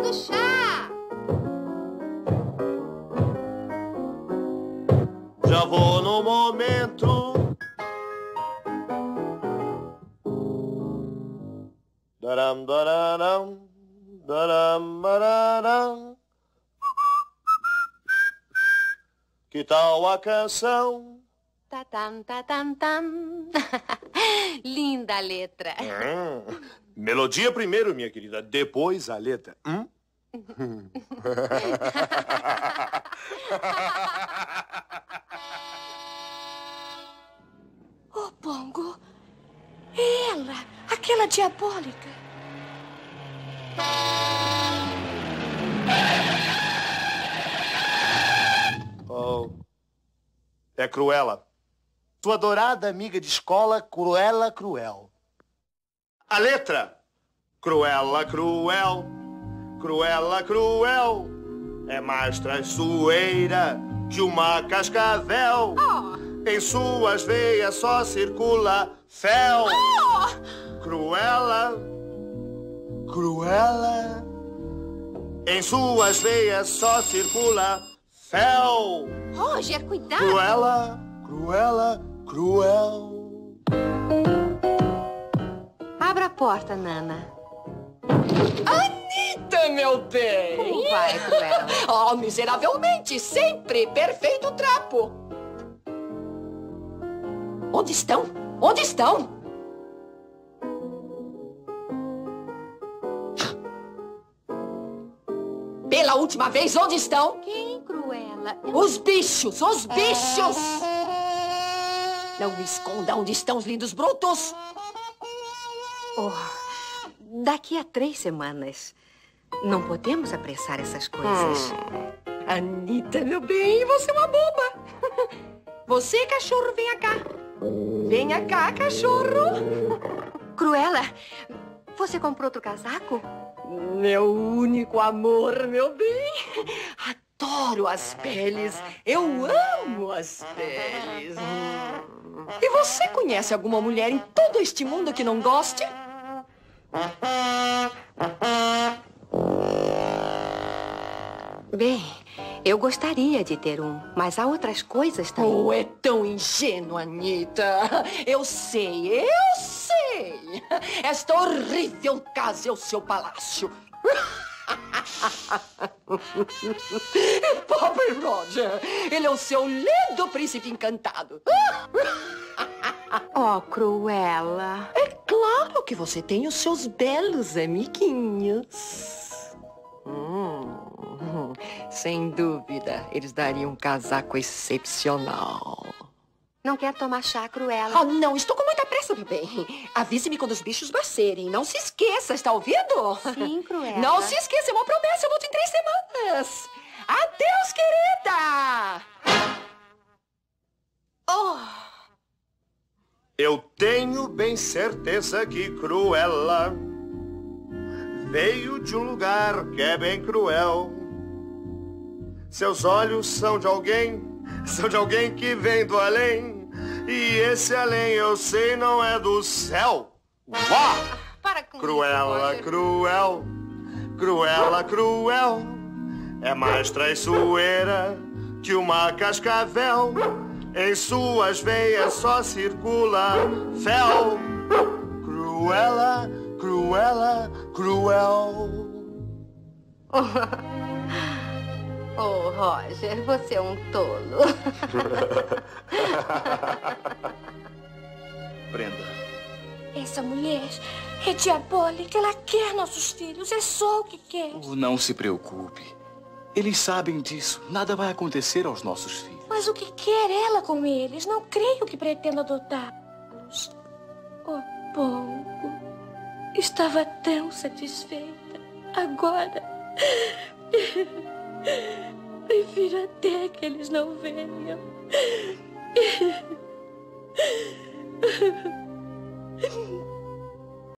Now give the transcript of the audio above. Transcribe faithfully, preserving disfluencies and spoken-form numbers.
tomando chá. Já vou no momento. Daram, dararam, daram, dararam. Que tal a canção? Tatam, tatam, tam. Linda letra. Hum, melodia primeiro, minha querida, depois a letra. Hum? Oh, Pongo, é ela, aquela diabólica. Oh, é Cruella. Tua adorada amiga de escola, Cruella Cruel. A letra. Cruella Cruel, Cruella Cruel, é mais traiçoeira que uma cascavel. Oh. Em suas veias só circula fel. Oh. Cruella, Cruella, em suas veias só circula fel. Roger, cuidado. Cruella, Cruella, Cruel. Abra a porta, Nana. Anitta, meu bem! Como vai, Cruella? Oh, miseravelmente, sempre perfeito trapo. Onde estão? Onde estão? Pela última vez, onde estão? Quem, Cruella? Eu... Os bichos, os bichos! Não me esconda onde estão os lindos brutos. Oh, daqui a três semanas. Não podemos apressar essas coisas. Hum. Anitta, meu bem, você é uma boba. Você, cachorro, venha cá. Venha cá, cachorro. Cruella, você comprou outro casaco? Meu único amor, meu bem. Adoro as peles. Eu amo as peles. E você conhece alguma mulher em todo este mundo que não goste? Bem, eu gostaria de ter um, mas há outras coisas também. Oh, é tão ingênua, Anitta. Eu sei, eu sei. Esta horrível casa é o seu palácio. Pobre Roger, ele é o seu lindo príncipe encantado. Oh, Cruella. É claro que você tem os seus belos amiguinhos. Hum, sem dúvida, eles dariam um casaco excepcional. Não quer tomar chá, Cruella? Oh, não, estou com muita pressa, meu bem. Avise-me quando os bichos baterem. Não se esqueça, está ouvindo? Sim, Cruella. Não se esqueça, é uma promessa. Eu volto em três semanas. Adeus, querida! Oh! Eu tenho bem certeza que Cruella veio de um lugar que é bem cruel. Seus olhos são de alguém, são de alguém que vem do além. E esse além eu sei não é do céu. Uá! Para com Cruella, isso, cruel, Cruella, cruel, é mais traiçoeira que uma cascavel. Em suas veias só circula fel. Cruella, Cruella, cruel. Oh, Roger, você é um tolo. Brenda. Essa mulher é diabólica. Ela quer nossos filhos. É só o que quer. Oh, não se preocupe. Eles sabem disso. Nada vai acontecer aos nossos filhos. Mas o que quer ela com eles? Não creio que pretenda adotá-los. Oh, Pongo. Estava tão satisfeita. Agora... prefiro até que eles não venham.